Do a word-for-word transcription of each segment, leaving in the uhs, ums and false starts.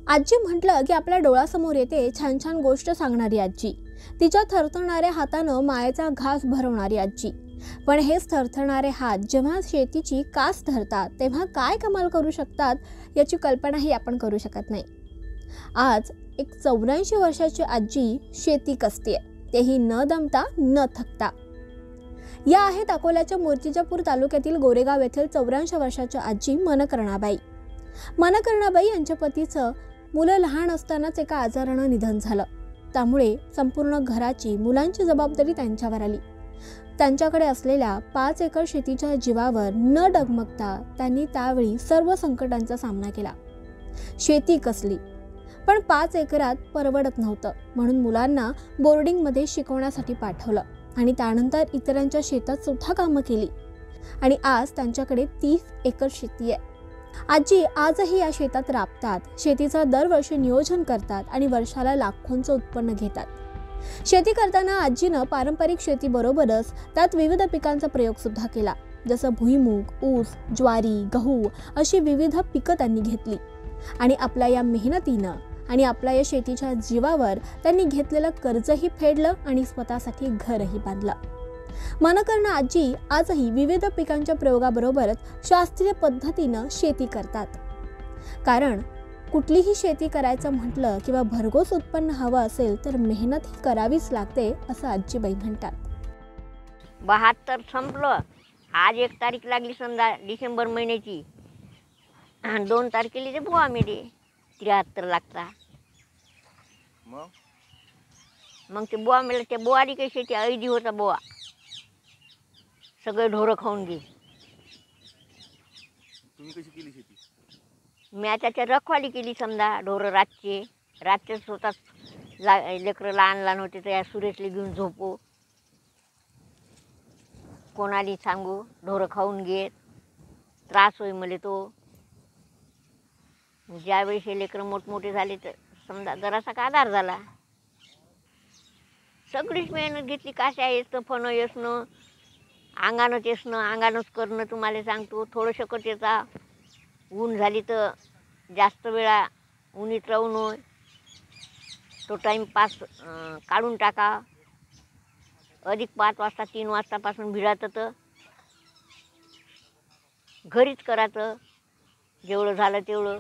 आजी म्हटलं की आपल्या डोळ्यासमोर येते छान छान गोष्ट सांगणारी आजी, तिच्या थरथरणाऱ्या हातानं मायेचा घास भरवणारी आजी। पण हेच थरथरणारे हात जेव्हा शेतीची कास धरतात तेव्हा काय कमाल करू शकतात याची कल्पनाही आपण करू शकत नाही। आज एक चौऱ्याऐंशी वर्षाची आजी शेती कसतेय, तेही न दमता न थकता। या आहेत अकोल्याच्या मूर्तिजापूर तालुक्यातील गोरेगाव येथील चौऱ्याऐंशी वर्षाच्या आजी मनकर्णाबाई। मनकर्णाबाई यांच्या पतीचं मुलं लहान असतानाच एका आजारानं निधन झालं, त्यामुळे संपूर्ण घराची मुलांची जबाबदारी त्यांच्यावर आली। त्यांच्याकडे असलेल्या पाच एकर शेतीच्या जीवावर न डगमगता त्यांनी त्यावेळी सर्व संकटांचा सामना केला। शेती कसली, पण पाच एकरात परवडत नव्हतं, म्हणून मुलांना बोर्डिंगमध्ये शिकवण्यासाठी पाठवलं आणि त्यानंतर इतरांच्या शेतात सुद्धा कामं केली आणि आज त्यांच्याकडे तीस एकर शेती आहे। आजी आजही या शेतात राबतात, शेतीचं दरवर्षी नियोजन करतात आणि वर्षाला लाखोंचं उत्पन्न घेतात। शेती करताना आजीनं पारंपरिक शेतीबरोबरच त्यात विविध पिकांचा प्रयोग सुद्धा केला, जसं भुईमूग, ऊस, ज्वारी, गहू अशी विविध पिकं त्यांनी घेतली आणि आपल्या या मेहनतीनं आणि आपल्या या शेतीच्या जीवावर त्यांनी घेतलेलं कर्जही फेडलं आणि स्वतःसाठी घरही बांधलं। मनकर्णा आजी आजही विविध पिकांच्या प्रयोगाबरोबरच शास्त्रीय पद्धतीनं शेती करतात, कारण कुठलीही शेती करायचं म्हटलं किंवा भरघोस उत्पन्न हवं असेल तर मेहनत ही करावीच लागते, असं आजीबाई म्हणतात। बहात्तर संपलं, आज एक तारीख लागली समजा डिसेंबर महिन्याची, दोन तारखेला ते बुवा मेले त्र्याहत्तर लागता। मग मग ते बुवा मेले, ते बुवारी काही शेती ऐदी होता बुवा, सगळे ढोरं खाऊन गे। तुम्ही कशी केली शेती? मी त्याच्या रखवाली केली समजा, ढोरं रातचे रातचे स्वतःच ला लेकरं लहान लहान होते तर या सुरेशले घेऊन झोपू, कोणाला सांगू ढोरं खाऊन घेत, त्रास होई मला तो। ज्यावेळेस हे लेकरं मोठमोठे झाले तर समजा जरासा का आधार झाला। सगळीच मेहनत घेतली, काशा येसनं फणं येसनं अंगानंच येसनं अंगानंच करणं। तुम्हाला सांगतो थोडं शकत येता, ऊन झाली तर जास्त वेळा उन्हीत राहू नये, तो टाईम पास काढून टाका। अधिक पाच वाजता तीन वाजतापासून भिडातं तर घरीच करायचं, जेवढं झालं तेवढं।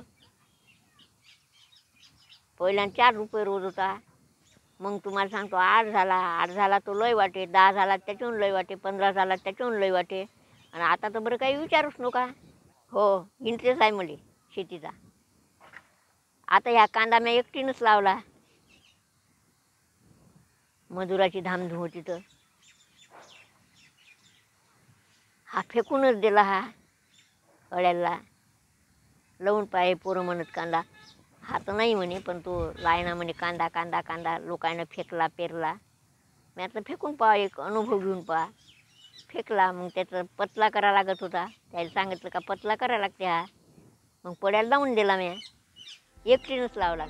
पहिल्या चार रुपये रोज होता, मग तुम्हाला सांगतो आठ झाला आठ झाला तो लय वाटे, दहा झाला त्याच्याहून लय वाटे, पंधरा झाला त्याच्याहून लय वाटे, आणि आता तर बरं काही विचारूच नका। हो, इंटरेस्ट आहे मला शेतीचा। आता ह्या कांदा मी एकटीनंच लावला, मजुराची धामधूम होती तर हा फेकूनच दिला। हा अळ्याला लावून पाय, पोरं म्हणत कांदा हा तर नाही म्हणे, पण तो लायना म्हणे कांदा कांदा कांदा, लोकांना फेकला पेरला। मी आता फेकून पहा, एक अनुभव घेऊन पहा। फेकला, मग त्याचा पतला करा लागत होता, त्याला सांगितलं का पतला करा लागते हा, मग पड्याला लावून दिला मी, एकटीनंच लावला।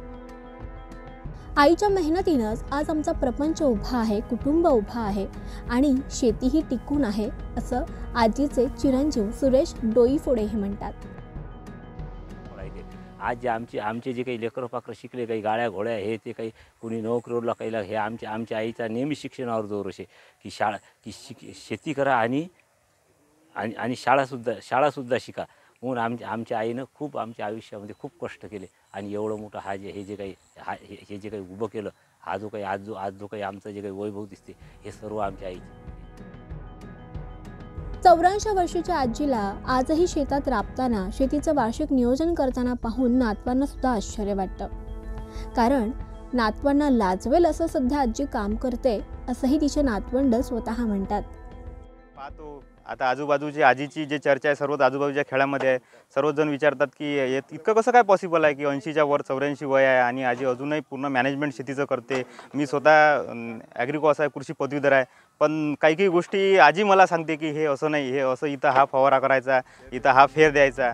आईच्या मेहनतीनंच आज आमचा प्रपंच उभा आहे, कुटुंब उभा आहे आणि शेतीही टिकून आहे, असं आजीचे चिरंजीव सुरेश डोईफोडे हे म्हणतात। आज जे आमचे आमचे जे काही लेकरं पाकरं शिकले, काही गाड्या घोड्या हे ते काही कुणी नोकरीला काही, हे आमच्या आमच्या आईचा नेहमी शिक्षणावर जोर असे की शाळा की शिक शेती करा आणि आणि आणि शाळासुद्धा शाळासुद्धा शिका, म्हणून आमच्या आमच्या आईनं खूप आमच्या आयुष्यामध्ये खूप कष्ट केले आणि एवढं मोठं हा जे हे जे काही हा हे हे जे काही उभं केलं, हा जो काही आज जो आज जो काही आमचं जे काही वैभव दिसते हे सर्व आमच्या आईचे। चौऱ्याऐंशी वर्षाच्या आजीला आजही शेतात राबताना, शेतीचं वार्षिक नियोजन करताना पाहून नातवांना सुद्धा आश्चर्य वाटतं, कारण नातवांना लाजवेल असं सध्या आजी काम करते, असंही तिचे नातवंड स्वतः म्हणतात। पाहतो आता आजूबाजूची आजीची जे चर्चा आहे सर्वच आजूबाजूच्या खेळामध्ये आहे, सर्वच जण विचारतात की इतकं कसं काय पॉसिबल आहे की ऐंशीच्या वर चौऱ्याऐंशी वय आहे आणि आजी अजूनही पूर्ण मॅनेजमेंट शेतीचं करते। मी स्वतः ॲग्रिकॉस आहे, कृषी पदवीधर आहे, पण काही काही गोष्टी आजी मला सांगते की हे असं नाही, हे असं, इथं हा फवारा करायचा, इथं हा फेर द्यायचा।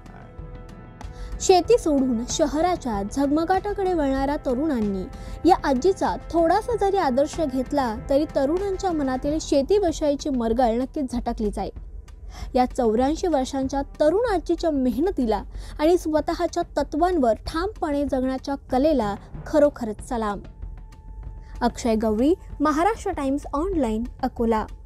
शेती सोडून शहराच्या झगमगाटाकडे वळणाऱ्या तरुणांनी या आजीचा थोडासा जरी आदर्श घेतला तरी तरुणांच्या मनातील शेतीविषयीची मरगळ नक्कीच झटकली जाईल। या चौऱ्याऐंशी वर्षांच्या तरुण आजीच्या मेहनतीला आणि स्वतःच्या तत्वांवर ठामपणे जगण्याच्या कलेला खरोखरच सलाम. Akshay Gawali, Maharashtra Times online, Akola.